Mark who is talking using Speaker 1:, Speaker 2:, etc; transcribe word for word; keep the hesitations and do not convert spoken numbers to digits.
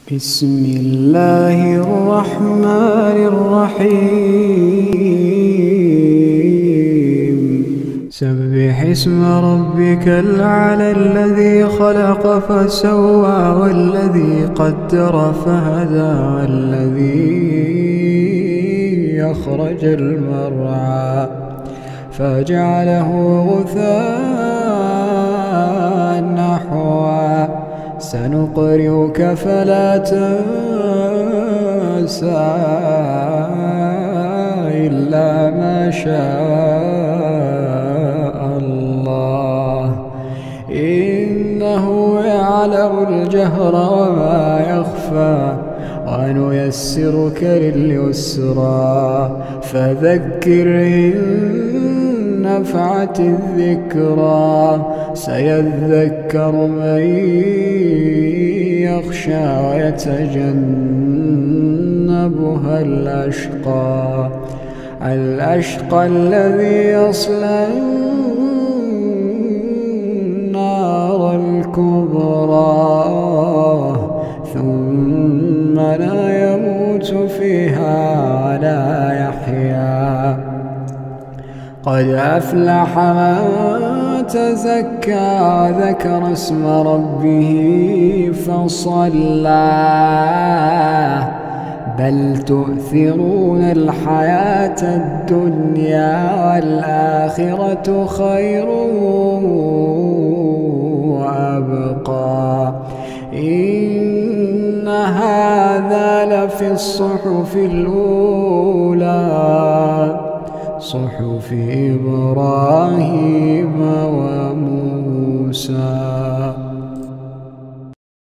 Speaker 1: بسم الله الرحمن الرحيم سبح اسم ربك الأعلى الذي خلق فسوى والذي قدر فهدى والذي أخرج المرعى فجعله غثاء نحوا سنقرئك فلا تنسى إلا ما شاء الله إنه يعلم الجهر وما يخفى ونيسرك لليسرى فذكر إن نفعت الذكرى سيذكر من يخشى ويتجنبها الأشقى الأشقى الذي يصلى النار الكبرى ثم لا يموت فيها ولا يحيا قد أفلح من تزكى وذكر اسم ربه فصلى بل تؤثرون الحياة الدنيا والآخرة خير وأبقى إن هذا لفي الصحف الأولى صحف إبراهيم وموسى.